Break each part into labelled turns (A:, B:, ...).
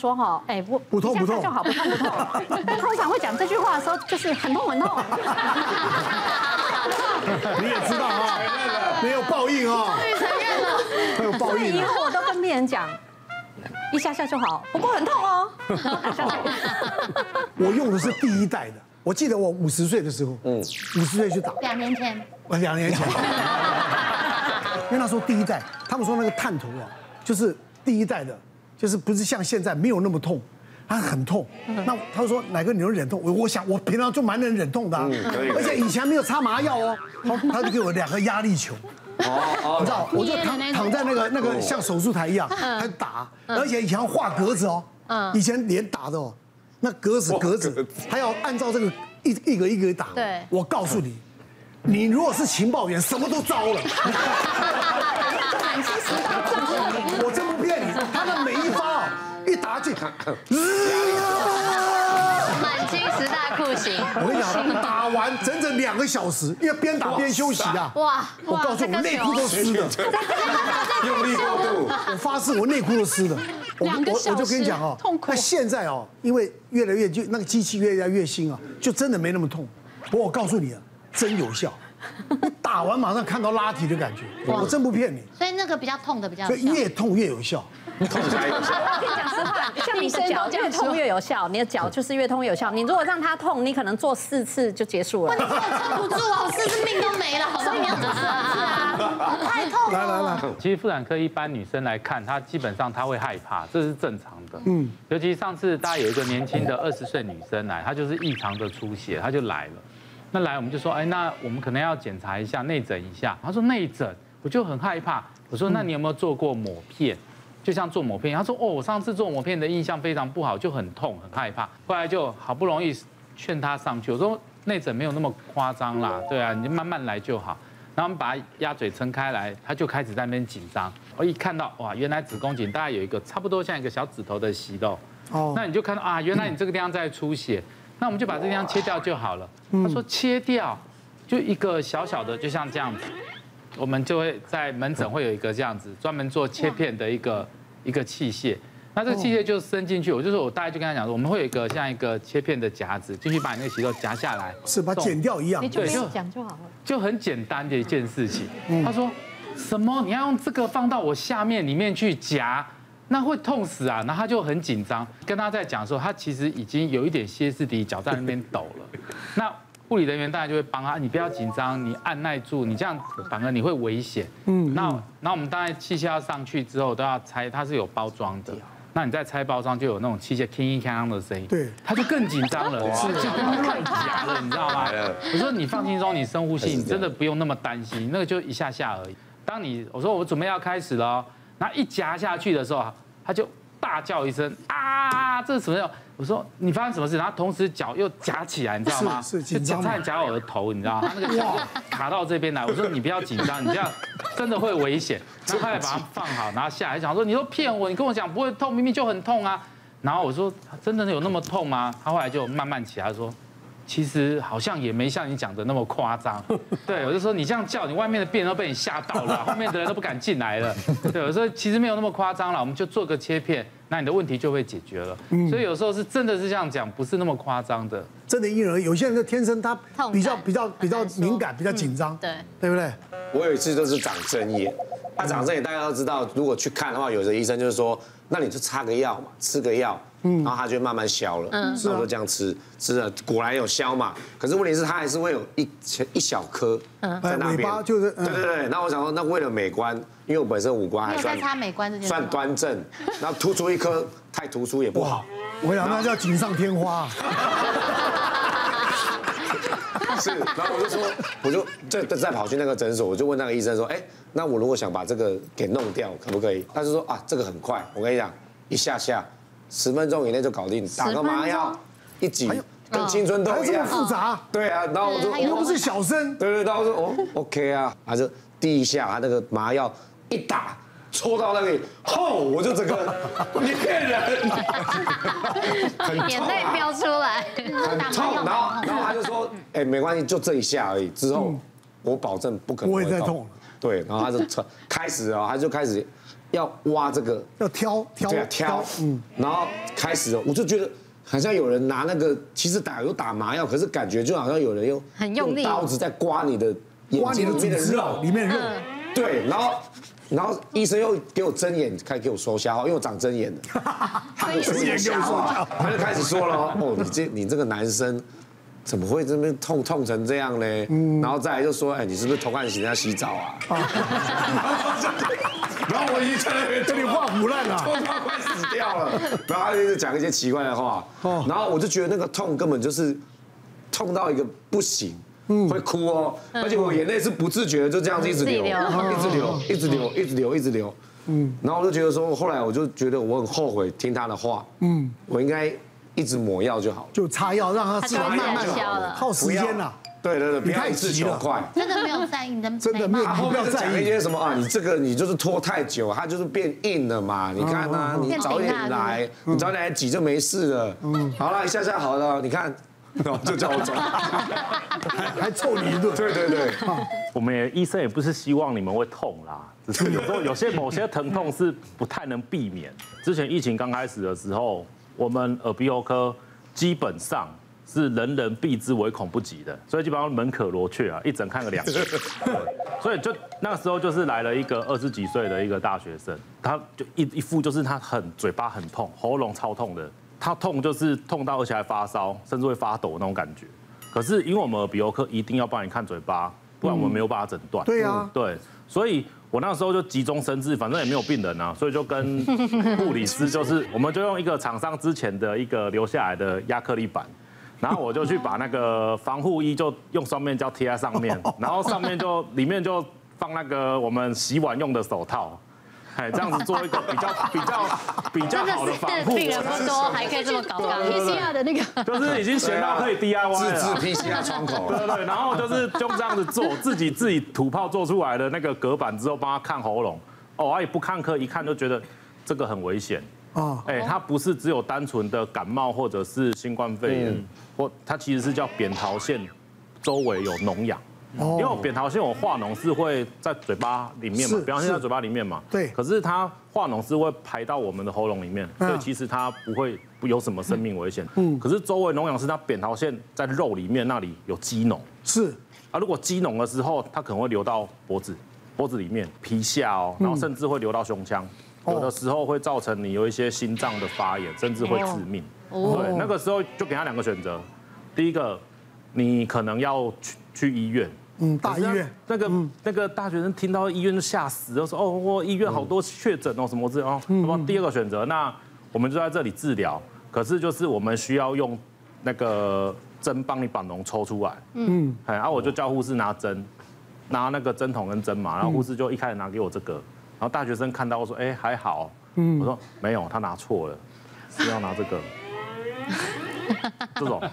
A: 说哈，哎，
B: 不痛不痛
A: 就好，不痛不痛。通常会讲这句话的时候，就是很痛很痛。
B: 你也知道啊，没有报应啊，
C: 终于承认了。
B: 会有报应啊。
A: 以后我都跟病人讲，一下下就好，不过很痛哦。
B: 我用的是第一代的，我记得我50岁的时候，50岁去打
C: 2年前，
B: 我2年前，因为那时候第一代，他们说那个探头啊，就是第一代的，就是不是像现在没有那么痛，它很痛。那他说哪个你能忍痛？我想我平常就蛮能忍痛的，而且以前没有擦麻药哦，他就给我2个压力球。你知道，我就躺在那个像手术台一样，他打，而且以前要画格子哦，以前连打的哦，那格子还要按照这个一个打。
C: 对，
B: 我告诉你，你如果是情报员，什么都糟了。我真不骗你，他的每一发一打进，
C: 满清10大酷刑。
B: 我跟你讲，打完整整2个小时，因为边打边休息啊。
C: 哇！
B: 我告诉你，我内裤都湿的，
D: 用力过度。
B: 我发誓，我内裤都湿的。我就跟你讲哦，那现在哦，因为越来越就那个机器越来越新啊，就真的没那么痛。不过我告诉你啊，真有效。你打完马上看到拉提的感觉，我真不骗你。
C: 所以那个比较痛的比较有
B: 所
C: 效。
B: 以越痛越有效。
D: 痛起来有效。
A: 我跟你讲实话，像你的脚越痛越有效，你的脚就是越痛越有效。你如果让它痛，你可能做4次就结束了。
C: 你撑不住啊，我4次命都没了，所以你要做4次啊，太痛了。
B: 来，
E: 其实妇产科一般女生来看，她基本上她会害怕，这是正常的。尤其上次大家有一个年轻的20岁女生来，她就是异常的出血，她就来了。那来我们就说，哎，那我们可能要检查一下内诊一下。她说内诊，我就很害怕。我说那你有没有做过抹片？就像做抹片，她说哦，我上次做抹片的印象非常不好，就很痛很害怕。后来就好不容易劝她上去，我说内诊没有那么夸张啦，对啊，你就慢慢来就好。然后我们把她鸭嘴撑开来，她就开始在那边紧张。我一看到哇，原来子宫颈大概有一个差不多像一个小指头的息肉，那你就看到啊，原来你这个地方在出血。那我们就把这地方切掉就好了。他说切掉，就一个小小的，就像这样子，我们就会在门诊会有一个这样子专门做切片的一个器械。那这个器械就伸进去，我大概就跟他讲说，我们会有一个像一个切片的夹子，进去把你那个息肉夹下来，
B: 是把它剪掉一样。
A: 你就没有讲就好了，
E: 就很简单的一件事情。他说什么？你要用这个放到我下面里面去夹？那会痛死啊！然后他就很紧张，跟他在讲的时候，他其实已经有一点歇斯底里，脚在那边抖了。那护理人员当然就会帮他，你不要紧张，你按耐住，你这样反而你会危险。那我们当然器械要上去之后都要拆，它是有包装的。那你在拆包装就有那种器械铿铿的声音，对，他就更紧张了，就更夹了，你知道吗？我说你放轻松，你深呼吸，你真的不用那么担心，那个就一下下而已。我说我准备要开始了。然后一夹下去的时候，他就大叫一声啊！这是什么？我说你发生什么事？然后同时脚又夹起来，你知道吗？
B: 是紧张，
E: 差点夹我的头，你知道吗？他那个脚卡到这边来。我说你不要紧张，你这样真的会危险。然后后来把它放好，然后下来想说你都骗我，你跟我讲不会痛，明明就很痛啊。然后我说真的有那么痛吗？他后来就慢慢起来说。其实好像也没像你讲的那么夸张，对我就说你这样叫，你外面的病人都被你吓到了，后面的人都不敢进来了。对我说其实没有那么夸张了，我们就做个切片，那你的问题就会解决了。所以有时候是真的是这样讲，不是那么夸张的。
B: 真的因人而异，有些人就天生他比较敏感，比较紧张，对不对？
D: 我有一次就是长针眼，长针眼大家都知道，如果去看的话，有的医生就是说，那你就擦个药嘛，吃个药。然后它就慢慢消了，然后就这样吃了，果然有消嘛。可是问题是它还是会有一小颗在那边，
B: 就是
D: 对。那我想说，那为了美观，因为我本身五官还算
C: 擦美观这件事
D: 算端正，然后突出一颗太突出也不好。
B: 我想那叫锦上添花。
D: 是，然后我就再跑去那个诊所，我就问那个医生说，哎，那我如果想把这个给弄掉，可不可以？他就说啊，这个很快，我跟你讲，一下10分钟以内就搞定，打个麻药一挤，跟青春痘一样。
B: 还这么复杂？
D: 对啊，然后我说
B: 我又不是小生。
D: 对，然后我说哦 OK 啊，他就第一下他那个麻药一打。戳到那里，我就整个，你骗人，
C: 眼泪飙出来，
D: 很痛。然后他就说，哎，没关系，就这一下而已，之后我保证不可能
B: 不会再痛了。
D: 对，然后他就开始啊，他就开始要挖这个，
B: 要挑，
D: 然后开始我就觉得好像有人拿那个，其实有打麻药，可是感觉就好像有人用刀子在刮你的眼睛里面的肉，
B: 里面肉，
D: 对，然后医生又给我睁眼，开始给我收瞎话，因为我长针眼的，他就说瞎话，他就开始说了，哦，你这个男生怎么会这边痛成这样呢？然后再来就说，哎，你是不是偷看人家洗澡啊？然后我已经在那边
B: 这里画腐烂了，
D: 快死掉了。然后他就讲一些奇怪的话，然后我就觉得那个痛根本就是痛到一个不行。会哭哦，而且我眼泪是不自觉的，就这样子一直流。然后我就觉得说，后来我就觉得我很后悔听他的话，我应该一直抹药就好了，
B: 就擦药让他自然慢慢
C: 的，
B: 耗时间了。
D: 对，不要一次求快。
C: 真的没有在意你的，
B: 真的没有，
D: 后面讲一些什么啊，你这个你就是拖太久，它就是变硬了嘛。你看啊，你早点来，你早点来挤就没事了。好了，一下好了，你看。然后就叫我走，
B: 还臭你一顿。
D: 对，
F: 我们医生也不是希望你们会痛啦，只是有时候某些疼痛是不太能避免。之前疫情刚开始的时候，我们耳鼻喉科基本上是人人避之唯恐不及的，所以基本上门可罗雀啊，一整看个2个。所以就那个时候就是来了一个20几岁的一个大学生，他就一副就是他嘴巴很痛，喉咙超痛的。他痛就是痛到而且还发烧，甚至会发抖那种感觉。可是因为我们耳鼻喉科一定要帮你看嘴巴，不然我们没有办法诊断。
B: 对啊，
F: 对，所以我那时候就急中生智，反正也没有病人啊，所以就跟护理师我们就用一个厂商之前的一个留下来的亚克力板，然后我就去把那个防护衣就用双面胶贴在上面，然后上面里面就放那个我们洗碗用的手套。哎，这样子做一个比较好的防护。
C: 病人不多，还可以这么搞刚 PCR 的那个，
F: 就是已经闲到可以 DIY 了。
D: 自制 PCR 窗口。
F: 对，然后就这样子做，自己土炮做出来的那个隔板之后，帮他看喉咙。哦，也不看科，一看就觉得这个很危险。哦，哎，它不是只有单纯的感冒或者是新冠肺炎，它其实是叫扁桃腺周围有脓疡。因为扁桃腺有化脓是会在嘴巴里面嘛，扁桃腺在嘴巴里面嘛，
B: 对。
F: 可是它化脓是会排到我们的喉咙里面，所以其实它不有什么生命危险。可是周围脓疡是它扁桃腺在肉里面那里有积脓。
B: 是。
F: 啊，如果积脓的时候，它可能会流到脖子里面、皮下哦，然后甚至会流到胸腔，有的时候会造成你有一些心脏的发炎，甚至会致命。对，那个时候就给他2个选择，第一个，你可能要去医院。
B: 大医院
F: 那个大学生听到医院就吓死，就说我医院好多确诊哦什么之类哦。那么第2个选择，那我们就在这里治疗，可是就是我们需要用那个针帮你把脓抽出来。然后我就叫护士拿针，拿那个针筒跟针嘛，然后护士就一开始拿给我这个，然后大学生看到我说还好，我说没有，他拿错了，是要拿这个，这种。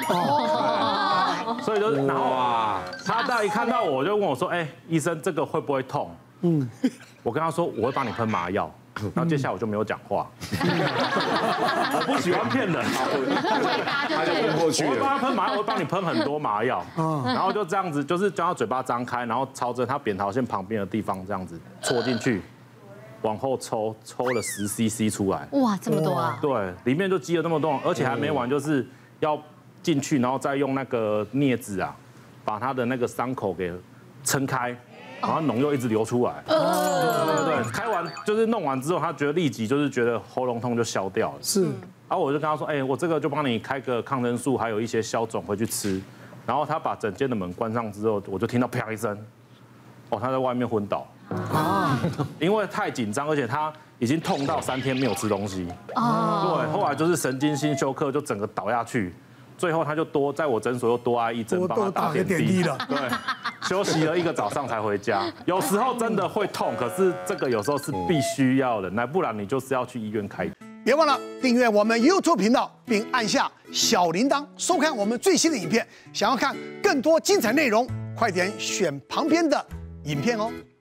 F: 所以就是，然后他再一看到我就问我说：“医生，这个会不会痛？”我跟他说：“我会帮你喷麻药。”然后接下来我就没有讲话。我不喜欢骗人，
D: 他就昏过去了。
F: 我会帮他喷麻药，我会帮你喷很多麻药。然后就这样子，就是将他嘴巴张开，然后朝着他扁桃腺旁边的地方这样子戳进去，往后抽了10 cc 出来。
C: 哇，这么多啊！
F: 对，里面就积了那么多，而且还没完，就是要进去，然后再用那个镊子啊，把他的那个伤口给撑开，然后脓又一直流出来。对，开完就是弄完之后，他立即就是觉得喉咙痛就消掉了。
B: 是，
F: 然后我就跟他说，我这个就帮你开个抗生素，还有一些消肿回去吃。然后他把整间的门关上之后，我就听到啪一声，他在外面昏倒。因为太紧张，而且他已经痛到3天没有吃东西。对，后来就是神经性休克，就整个倒下去。最后他就在我诊所又多挨1针，帮他打点滴了。对，休息了1个早上才回家。有时候真的会痛，可是这个有时候是必须要的，不然你就是要去医院开。
B: 别忘了订阅我们 YouTube 频道，并按下小铃铛，收看我们最新的影片。想要看更多精彩内容，快点选旁边的影片哦。